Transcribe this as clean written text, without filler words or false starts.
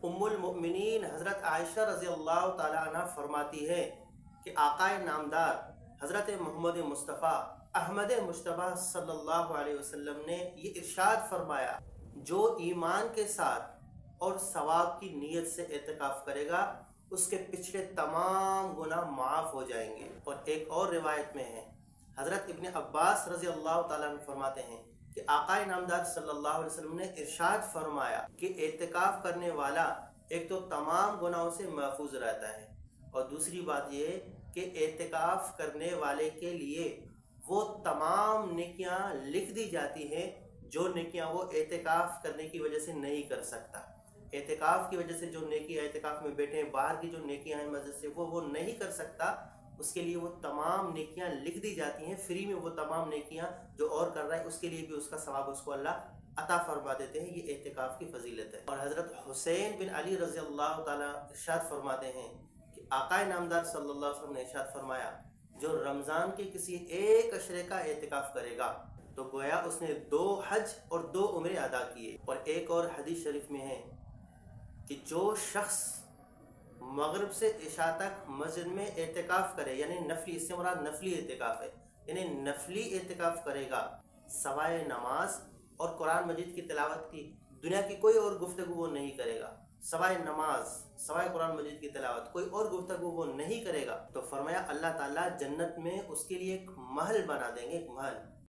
उम्मुल मोमिनीन हज़रत आयशा रज़ी अल्लाह ताला अन्हा फरमाती है कि आकाए नामदार हज़रत मोहम्मद मुस्तफ़ा अहमद मुश्तबा सल्लल्लाहु अलैहि वसल्लम ने ये इरशाद फरमाया, जो ईमान के साथ और सवाब की नीयत से एतिकाफ करेगा उसके पिछले तमाम गुनाह माफ़ हो जाएंगे। और एक और रिवायत में है, हज़रत इब्न अब्बास रज़ी अल्लाह ताला अन्हु फरमाते हैं कि आकाए नामदार सल्लल्लाहु अलैहि वसल्लम ने इरशाद फरमाया कि एतिकाफ करने वाला एक तो तमाम गुनाहों से महफूज रहता है, और दूसरी बात ये कि एतिकाफ करने वाले के लिए वो तमाम नेकियां लिख दी जाती हैं जो नेकियां वो एतिकाफ करने की वजह से नहीं कर सकता। एतिकाफ की वजह से जो नेकी एतिकाफ में बैठे हैं, बाहर की जो नेकियां हैं मस्जिद से वो नहीं कर सकता, उसके लिए वो तमाम नेकियां लिख दी जाती हैं फ्री में। वो तमाम नेकियां जो और कर रहा है उसके लिए भी उसका सवाब उसको अल्लाह अता फरमा देते हैं। ये एतिकाफ की फजीलत है। और हज़रत हुसैन बिन अली रज़ी अल्लाह ताला इरशाद फरमाते हैं कि आकाए नामदार सल्लल्लाहु अलैहि वसल्लम ने इरशाद फरमाया, जो रमज़ान के किसी एक अशरे का एतिकाफ करेगा तो गोया उसने 2 हज और 2 उम्रे अदा किए। और एक और हदीस शरीफ में है कि जो शख्स मगरिब से इशा तक मस्जिद में एतिकाफ करे, यानी नफली, इससे मुराद नफली एतिकाफ है, यानी नफली एतिकाफ करेगा सवाए नमाज और कुरान मजीद की तिलावत की, दुनिया की कोई और गुफ्तगू वो नहीं करेगा, सवाए नमाज सवाए कुरान मजीद की तिलावत कोई और गुफ्तगू वो नहीं करेगा, तो फरमाया अल्लाह ताला जन्नत में उसके लिए एक महल बना देंगे, एक महल।